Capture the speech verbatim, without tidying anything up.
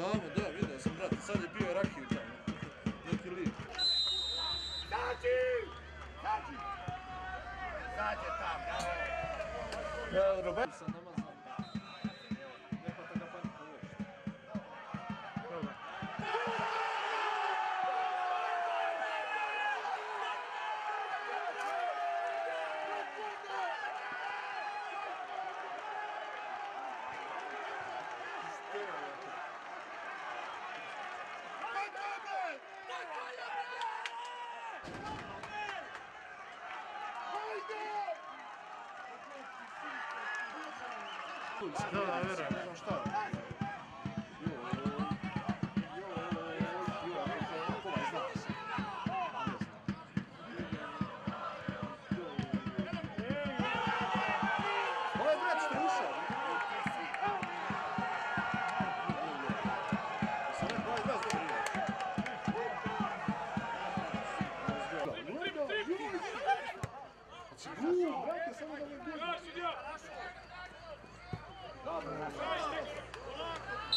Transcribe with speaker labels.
Speaker 1: Tamo, da, vidio sam, brate, sad je bio rakiju tamo. Neki lijep.
Speaker 2: Zađi! Zađi! Zađe tam, bravo!
Speaker 1: Ja, Roberto sam namazan. Ne hvata ga panika uopšte. Dobro. Da, da, vjerujem, ne znam šta. Ovo je brat strušao. Sam rekao, ovaj brat dobro igra. Uuu, brate, samo da mi je bilo. Dobro,